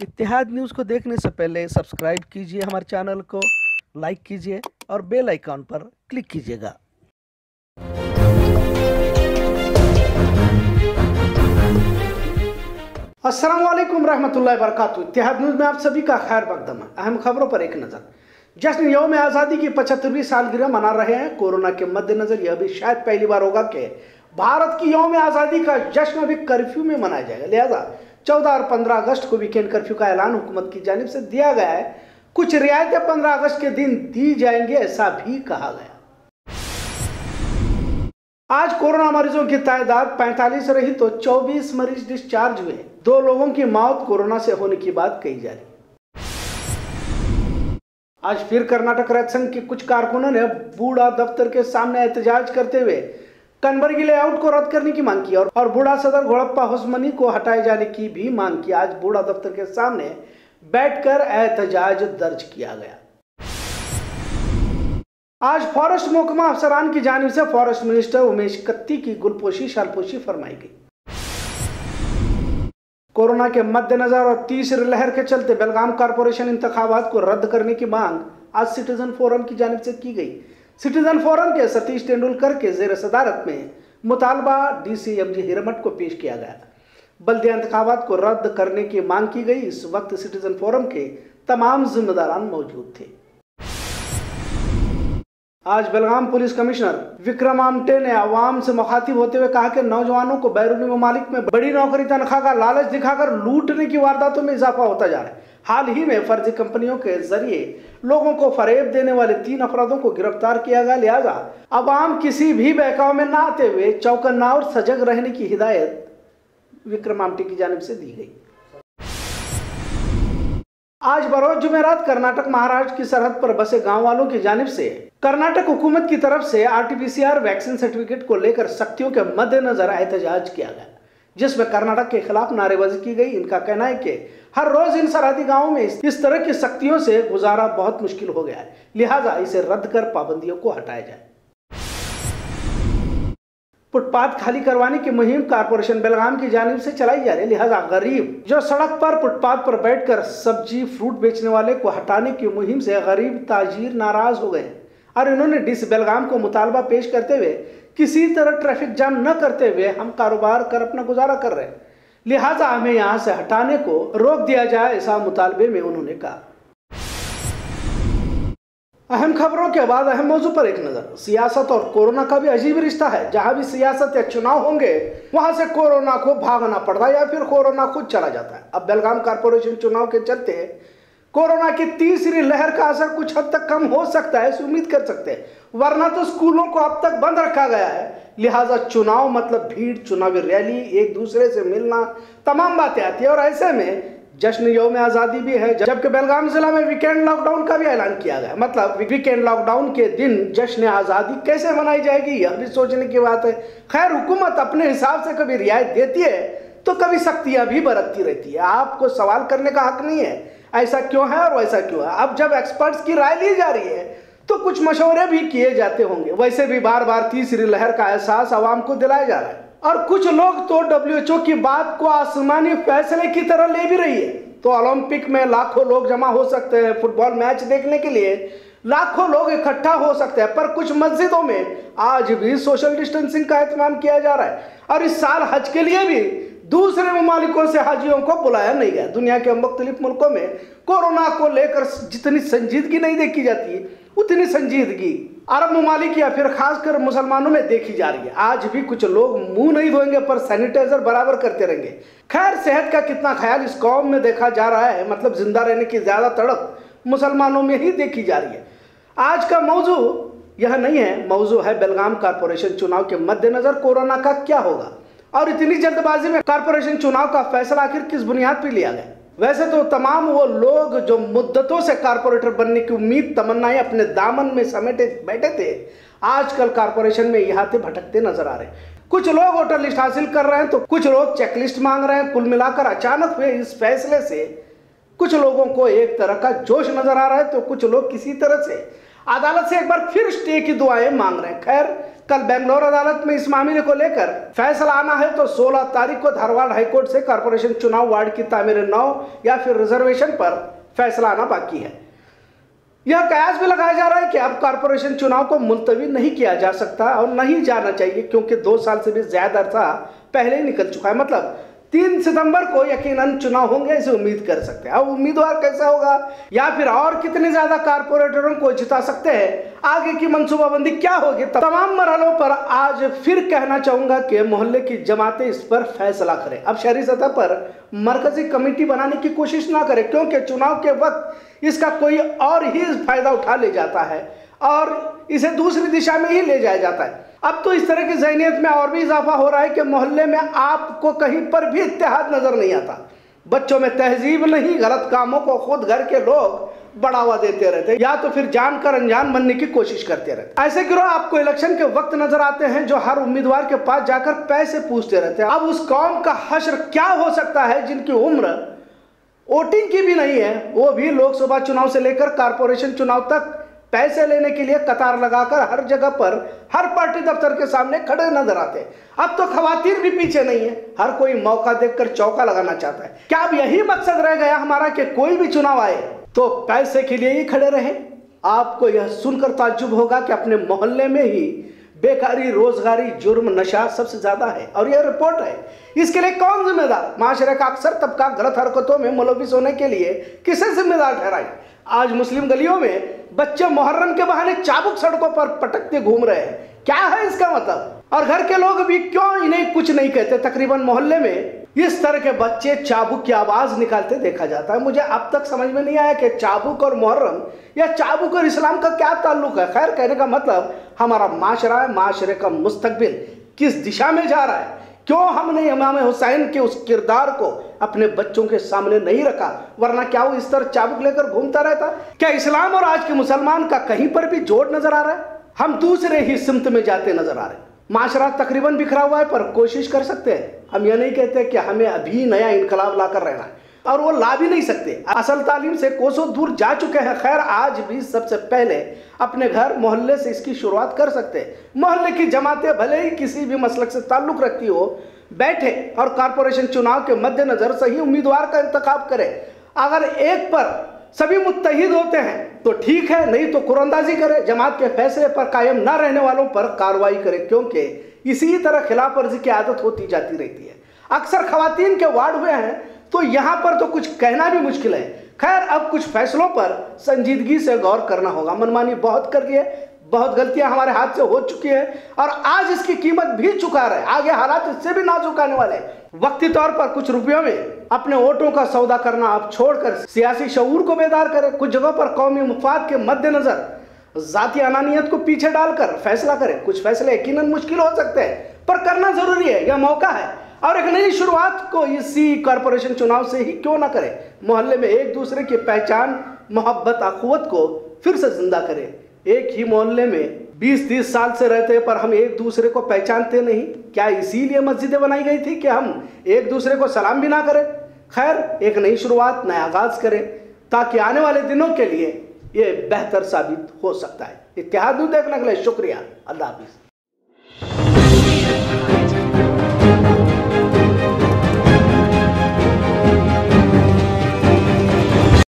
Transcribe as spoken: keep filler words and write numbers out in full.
इत्तेहाद news को देखने से पहले सब्सक्राइब कीजिए हमारे चैनल को, लाइक कीजिए और बेल आइकॉन पर क्लिक कीजिएगा। अस्सलाम वालेकुम रहमतुल्लाहि व बरकातुहू। इत्तेहाद न्यूज़ में आप सभी का खैर मकदम है। अहम खबरों पर एक नज़र। जश्न यौम आज़ादी की पचहत्तरवीं सालगिरह मना रहे हैं। कोरोना के मद्देनजर यह भी शायद पहली बार होगा कि भारत की यौम आज़ादी का जश्न भी कर्फ्यू में मनाया जाएगा। लिहाजा चौदह और पंद्रह अगस्त को वीकेंड कर्फ्यू का ऐलान हुकूमत की जानिब से दिया गया है। कुछ रियायतें पंद्रह अगस्त के दिन दी जाएंगी, ऐसा भी कहा गया। आज कोरोना मरीजों की तादाद पैंतालीस रही तो चौबीस मरीज डिस्चार्ज हुए। दो लोगों की मौत कोरोना से होने की बात कही जा रही। आज फिर कर्नाटक राज्य संघ के कुछ कारकुनों ने बूढ़ा दफ्तर के सामने एहतजाज करते हुए कनबर्गी लेआउट को रद्द करने की मांग की और, और बूढ़ा सदर घोड़प्पा होसमनी को हटाए जाने की भी मांग की। आज बूढ़ा दफ्तर के सामने बैठकर एहतजाज दर्ज किया गया। आज फॉरेस्ट महकमा अफसरान की जानिब से फॉरेस्ट मिनिस्टर उमेश कत्ती की गुलपोशी शालपोशी फरमाई गई। कोरोना के मद्देनजर और तीसरी लहर के चलते बेलगाम कारपोरेशन इंतखाबात को रद्द करने की मांग आज सिटीजन फोरम की जानिब से की गई। सिटीजन फोरम के सतीश तेंदुलकर के जेर सदारत में मुतालबा डीसी एमजी हिरमठ को पेश किया गया। बल्दिया इंतखाबात को रद्द करने की मांग की गई। इस वक्त सिटीजन फोरम के तमाम जिम्मेदारान मौजूद थे। आज बेलगाम पुलिस कमिश्नर विक्रम आमटे ने आवाम से मुखातिब होते हुए कहा कि नौजवानों को बैरूनी ममालिक में बड़ी नौकरी तनख्वाह का लालच दिखाकर लूटने की वारदातों में इजाफा होता जा रहा है। हाल ही में फर्जी कंपनियों के जरिए लोगों को फरेब देने वाले तीन अपराधों को गिरफ्तार किया गया। लिहाजा आवाम किसी भी बहकाव में न आते हुए चौकन्ना और सजग रहने की हिदायत विक्रम आमटे की जानिब से दी गई। आज बरोज जुमेरात कर्नाटक महाराष्ट्र की सरहद पर बसे गांव वालों की जानिब से कर्नाटक हुकूमत की तरफ से आरटीपीसीआर वैक्सीन सर्टिफिकेट को लेकर सख्तियों के मद्देनजर एहतजाज किया गया, जिसमें कर्नाटक के खिलाफ नारेबाजी की गई। इनका कहना है कि हर रोज इन सरहदी गांवों में इस तरह की सख्तियों से गुजारा बहुत मुश्किल हो गया है, लिहाजा इसे रद्द कर पाबंदियों को हटाया जाए। फुटपाथ खाली करवाने की मुहिम कारपोरेशन बेलगाम की जानिब से चलाई जा रही है। लिहाजा गरीब जो सड़क पर फुटपाथ पर बैठकर सब्जी फ्रूट बेचने वाले को हटाने की मुहिम से गरीब ताजीर नाराज हो गए और इन्होंने डीसी बेलगाम को मुतालबा पेश करते हुए किसी तरह ट्रैफिक जाम न करते हुए हम कारोबार कर अपना गुजारा कर रहे हैं, लिहाजा हमें यहाँ से हटाने को रोक दिया जाए, ऐसा मुतालबे में उन्होंने कहा। अहम खबरों के बाद अहम मौजू पर एक नजर। सियासत और कोरोना का भी अजीब रिश्ता है। जहां भी सियासत या चुनाव होंगे वहां से कोरोना को भागना पड़ता है या फिर कोरोना खुद चला जाता है। अब बेलगाम कारपोरेशन चुनाव के चलते कोरोना की तीसरी लहर का असर कुछ हद तक कम हो सकता है, ऐसी उम्मीद कर सकते हैं, वरना तो स्कूलों को अब तक बंद रखा गया है। लिहाजा चुनाव मतलब भीड़, चुनावी रैली, एक दूसरे से मिलना, तमाम बातें आती है और ऐसे में जश्न यौम आज़ादी भी है। जबकि बेलगाम जिला में वीकेंड लॉकडाउन का भी ऐलान किया गया। मतलब वीकेंड लॉकडाउन के दिन जश्न आज़ादी कैसे मनाई जाएगी, यह भी सोचने की बात है। खैर, हुकूमत अपने हिसाब से कभी रियायत देती है तो कभी सख्तियां भी बरतती रहती है। आपको सवाल करने का हक नहीं है ऐसा क्यों है और वैसा क्यों है। अब जब एक्सपर्ट्स की राय ली जा रही है तो कुछ मशवरे भी किए जाते होंगे। वैसे भी बार बार तीसरी लहर का एहसास आवाम को दिलाया जा रहा है और कुछ लोग तो डब्ल्यू एच ओ की बात को आसमानी फैसले की तरह ले भी रही है। तो ओलंपिक में लाखों लोग जमा हो सकते हैं, फुटबॉल मैच देखने के लिए लाखों लोग इकट्ठा हो सकते हैं, पर कुछ मस्जिदों में आज भी सोशल डिस्टेंसिंग का एहतमाम किया जा रहा है और इस साल हज के लिए भी दूसरे ममालिकों से हाजियों को बुलाया नहीं गया। दुनिया के मुख्तलिफ मुल्कों में कोरोना को लेकर जितनी संजीदगी नहीं देखी जाती उतनी संजीदगी अरब ममालिक या फिर खासकर मुसलमानों में देखी जा रही है। आज भी कुछ लोग मुंह नहीं धोएंगे पर सैनिटाइजर बराबर करते रहेंगे। खैर, सेहत का कितना ख्याल इस कौम में देखा जा रहा है, मतलब जिंदा रहने की ज्यादा तड़प मुसलमानों में ही देखी जा रही है। आज का मौजू यह नहीं है, मौजू है बेलगाम कारपोरेशन चुनाव के मद्देनजर कोरोना का क्या होगा और इतनी जल्दबाजी में कारपोरेशन चुनाव का फैसला आखिर किस बुनियाद पर लिया गया। वैसे तो तमाम वो लोग जो मुद्दतों से कारपोरेटर बनने की उम्मीद तमन्नाएं अपने दामन में समेटे बैठे थे, आजकल कारपोरेशन में यहाँ भटकते नजर आ रहे हैं। कुछ लोग वोटर लिस्ट हासिल कर रहे हैं तो कुछ लोग चेकलिस्ट मांग रहे हैं। कुल मिलाकर अचानक हुए इस फैसले से कुछ लोगों को एक तरह का जोश नजर आ रहा है तो कुछ लोग किसी तरह से अदालत से एक बार फिर स्टे की दुआएं मांग रहे हैं। खैर, कल बेंगलोर अदालत में इस मामले को लेकर फैसला आना है तो सोलह तारीख को धारवाड़ हाईकोर्ट से कॉर्पोरेशन चुनाव वार्ड की तामीर नौ या फिर रिजर्वेशन पर फैसला आना बाकी है। यह कयास भी लगाया जा रहा है कि अब कॉर्पोरेशन चुनाव को मुलतवी नहीं किया जा सकता और नहीं जाना चाहिए, क्योंकि दो साल से भी ज्यादा अरसा पहले ही निकल चुका है। मतलब तीन सितंबर को यकीनन चुनाव होंगे, इसे उम्मीद कर सकते हैं। अब उम्मीदवार कैसा होगा या फिर और कितने ज्यादा कारपोरेटरों को जिता सकते हैं, आगे की मंसूबाबंदी क्या होगी, तमाम मरहलों पर आज फिर कहना चाहूंगा कि मोहल्ले की जमातें इस पर फैसला करें। अब शहरी सतह पर मरकजी कमेटी बनाने की कोशिश ना करें, क्योंकि चुनाव के वक्त इसका कोई और ही फायदा उठा ले जाता है और इसे दूसरी दिशा में ही ले जाया जाता है। अब तो इस तरह की ज़हनियत में और भी इजाफा हो रहा है कि मोहल्ले में आपको कहीं पर भी इत्तेहाद नजर नहीं आता। बच्चों में तहजीब नहीं, गलत कामों को खुद घर के लोग बढ़ावा देते रहते या तो फिर जानकर अनजान बनने की कोशिश करते रहते। ऐसे गिरोह आपको इलेक्शन के वक्त नजर आते हैं जो हर उम्मीदवार के पास जाकर पैसे पूछते रहते हैं। अब उस कौम का हश्र क्या हो सकता है जिनकी उम्र वोटिंग की भी नहीं है, वो भी लोकसभा चुनाव से लेकर कारपोरेशन चुनाव तक पैसे लेने के लिए कतार लगाकर हर जगह पर हर पार्टी दफ्तर के सामने खड़े नजर आते हैं। अब तो खवातीन भी पीछे नहीं है, हर कोई मौका देखकर चौका लगाना चाहता है। क्या अब यही मकसद रह गया हमारा कि कोई भी चुनाव आए तो पैसे के लिए ही खड़े रहे? आपको यह सुनकर ताज्जुब होगा कि अपने मोहल्ले में ही बेकारी, रोजगारी, जुर्म, नशा सबसे ज्यादा है और यह रिपोर्ट है। इसके लिए कौन जिम्मेदार? माशरे का अक्सर तबका गलत हरकतों में मुलविस होने के लिए किसे जिम्मेदार ठहराए? आज मुस्लिम गलियों में बच्चे मुहर्रम के बहाने चाबुक सड़कों पर पटकते घूम रहे हैं। क्या है इसका मतलब? और घर के लोग भी क्यों इन्हें कुछ नहीं कहते? तकरीबन मोहल्ले में इस तरह के बच्चे चाबुक की आवाज निकालते देखा जाता है। मुझे अब तक समझ में नहीं आया कि चाबुक और मुहर्रम या चाबुक और इस्लाम का क्या ताल्लुक है। खैर, कहने का मतलब हमारा माशरा है, माशरे का मुस्तकबिल किस दिशा में जा रहा है। क्यों हमने इमाम हुसैन के उस किरदार को अपने बच्चों के सामने नहीं रखा? वरना क्या वो इस तरह चाबुक लेकर घूमता रहता? क्या इस्लाम और आज के मुसलमान का कहीं पर भी जोड़ नजर आ रहा है? हम दूसरे ही सिमत में जाते नजर आ रहे हैं। माशरा तकरीबन बिखरा हुआ है, पर कोशिश कर सकते हैं। हम यह नहीं कहते कि हमें अभी नया इनकलाब लाकर रहना है, और वो ला भी नहीं सकते। असल तालीम से कोसों दूर जा चुके हैं। खैर, आज भी सबसे पहले अपने घर मोहल्ले से इसकी शुरुआत कर सकते हैं। मोहल्ले की जमातें भले ही किसी भी मसलक से ताल्लुक रखती हो, बैठे और कॉर्पोरेशन चुनाव के मद्देनजर सही उम्मीदवार का इंतखाब करें। अगर एक पर सभी मुत्तहिद होते हैं तो ठीक है, नहीं तो कुरअंदाजी करें। जमात के फैसले पर कायम न रहने वालों पर कार्रवाई करें, क्योंकि इसी तरह खिलाफ वर्जी की आदत होती जाती रहती है। अक्सर खवातीन के वार्ड हुए हैं तो यहाँ पर तो कुछ कहना भी मुश्किल है। खैर, अब कुछ फैसलों पर संजीदगी से गौर करना होगा। मनमानी बहुत कर दी है, बहुत गलतियां हमारे हाथ से हो चुकी है और आज इसकी कीमत भी चुका रहे। आगे हालात इससे भी नाजुक आने वाले हैं। वक्ती तौर पर कुछ रुपयों में अपने वोटों का सौदा करना आप छोड़कर सियासी शऊर को बेदार करें। कुछ जगहों पर कौमी मुफाद के मद्देनजर जाती अनानियत को पीछे डालकर फैसला करें। कुछ फैसले यकीनन मुश्किल हो सकते हैं, पर करना जरूरी है। यह मौका है और एक नई शुरुआत को इसी कॉर्पोरेशन चुनाव से ही क्यों ना करें। मोहल्ले में एक दूसरे की पहचान, मोहब्बत, अखुवत को फिर से जिंदा करें। एक ही मोहल्ले में बीस तीस साल से रहते पर हम एक दूसरे को पहचानते नहीं। क्या इसीलिए मस्जिदें बनाई गई थी कि हम एक दूसरे को सलाम भी ना करें? खैर, एक नई शुरुआत, नया आगाज करें ताकि आने वाले दिनों के लिए ये बेहतर साबित हो सकता है। इत्तेहाद देखने के लिए शुक्रिया। अल्लाह हाफिज।